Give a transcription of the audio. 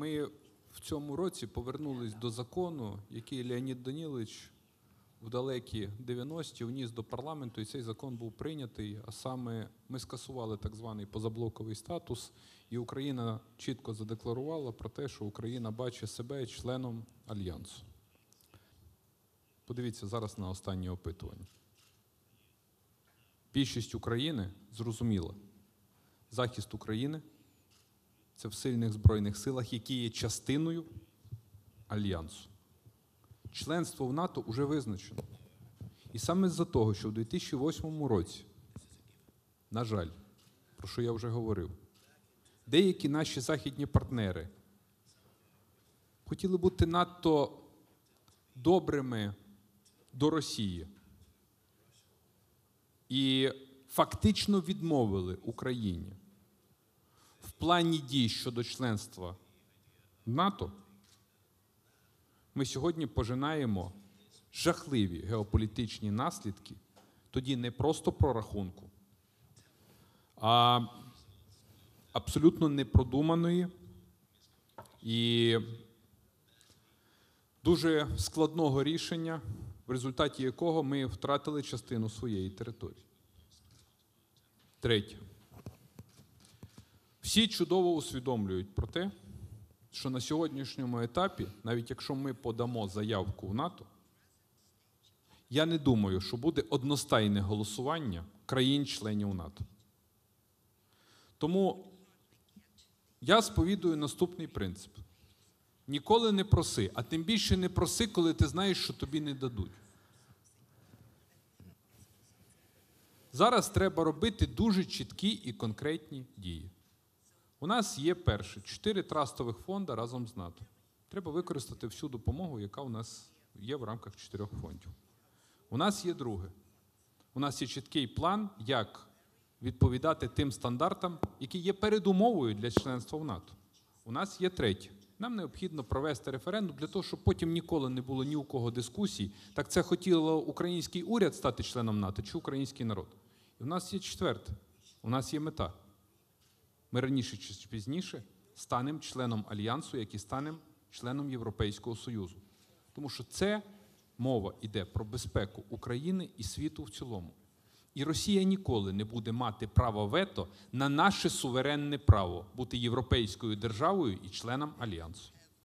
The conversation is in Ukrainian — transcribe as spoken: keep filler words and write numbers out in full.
Ми в цьому році повернулись до закону, який Леонід Данилович в далекі дев'яності вніс до парламенту, і цей закон був прийнятий, а саме ми скасували так званий позаблоковий статус, і Україна чітко задекларувала про те, що Україна бачить себе членом Альянсу. Подивіться зараз на останнє опитування. Більшість України зрозуміла, захист України – це в сильних Збройних силах, які є частиною Альянсу. Членство в НАТО вже визначено. І саме з-за того, що в дві тисячі восьмому році, на жаль, про що я вже говорив, деякі наші західні партнери хотіли бути надто добрими до Росії і фактично відмовили Україні в плані дій щодо членства в НАТО, ми сьогодні пожинаємо жахливі геополітичні наслідки, тоді не просто прорахунку, а абсолютно непродуманої і дуже складного рішення, в результаті якого ми втратили частину своєї території. Третє. Всі чудово усвідомлюють про те, що на сьогоднішньому етапі, навіть якщо ми подамо заявку в НАТО, я не думаю, що буде одностайне голосування країн-членів НАТО. Тому я сповідую наступний принцип. Ніколи не проси, а тим більше не проси, коли ти знаєш, що тобі не дадуть. Зараз треба робити дуже чіткі і конкретні дії. У нас є перше, чотири трастових фонди разом з НАТО. Треба використати всю допомогу, яка у нас є в рамках чотирьох фондів. У нас є друге. У нас є чіткий план, як відповідати тим стандартам, які є передумовою для членства в НАТО. У нас є третє. Нам необхідно провести референдум для того, щоб потім ніколи не було ні у кого дискусій, так це хотіло український уряд стати членом НАТО чи український народ. І у нас є четверте. У нас є мета. Ми раніше чи пізніше станемо членом Альянсу, як і станемо членом Європейського Союзу. Тому що це мова йде про безпеку України і світу в цілому. І Росія ніколи не буде мати право вето на наше суверенне право бути європейською державою і членом Альянсу.